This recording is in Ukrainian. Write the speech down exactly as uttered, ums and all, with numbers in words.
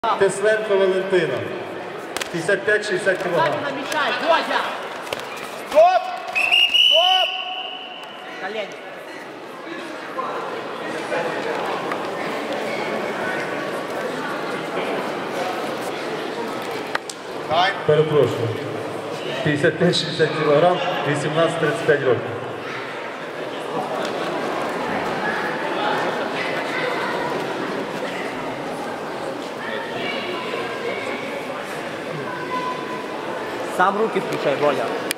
Тесленко Валентина. п'ятдесят п'ять шістдесят кілограм. Стоп! Стоп! Колени. Перепрошую. п'ятдесят п'ять шістдесят кілограм, вісімнадцять тридцять п'ять років. Сам руки включай, Боля.